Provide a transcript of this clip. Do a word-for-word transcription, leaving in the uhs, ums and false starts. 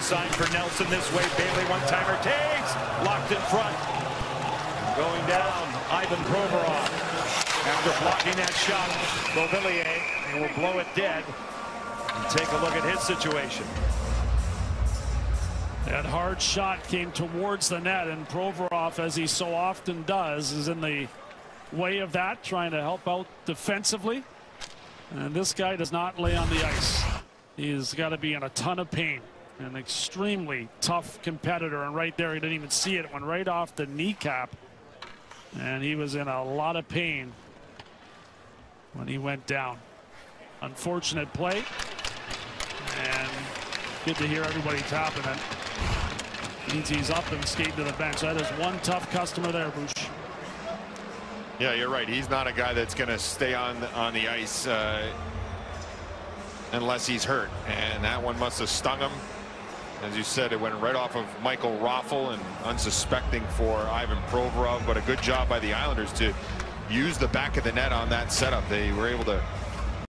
sign for Nelson this way. Bailey one-timer takes. Locked in front. Going down, Ivan Provorov. After blocking that shot, Beauvillier will blow it dead. And take a look at his situation. That hard shot came towards the net, and Provorov, as he so often does, is in the way of that, trying to help out defensively. And this guy does not lay on the ice. He's got to be in a ton of pain. An extremely tough competitor, and right there, he didn't even see it. It went right off the kneecap, and he was in a lot of pain when he went down. Unfortunate play, and good to hear everybody tapping it. Means he's up and skating to the bench. That is one tough customer there, Bush. Yeah, you're right. He's not a guy that's going to stay on on the ice uh, unless he's hurt. And that one must have stung him. As you said, it went right off of Michael Raffl, and unsuspecting for Ivan Provorov. But a good job by the Islanders to use the back of the net on that setup. They were able to